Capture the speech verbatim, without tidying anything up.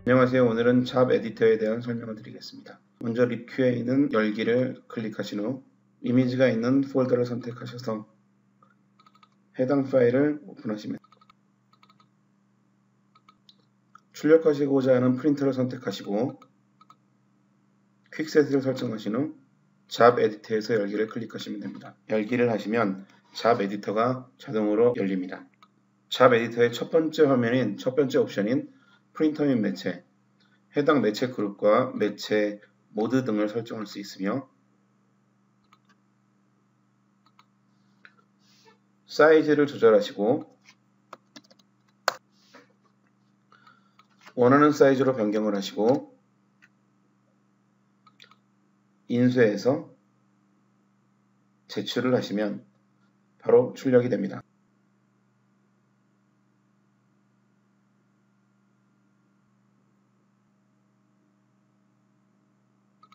안녕하세요. 오늘은 잡 에디터에 대한 설명을 드리겠습니다. 먼저 립큐에 있는 열기를 클릭하신 후 이미지가 있는 폴더를 선택하셔서 해당 파일을 오픈하시면 출력하시고자 하는 프린터를 선택하시고 퀵셋을 설정하신 후 잡 에디터에서 열기를 클릭하시면 됩니다. 열기를 하시면 잡 에디터가 자동으로 열립니다. 잡 에디터의 첫 번째 화면인 첫 번째 옵션인 프린터 및 매체, 해당 매체 그룹과 매체 모드 등을 설정할 수 있으며 사이즈를 조절하시고 원하는 사이즈로 변경을 하시고 인쇄해서 제출을 하시면 바로 출력이 됩니다.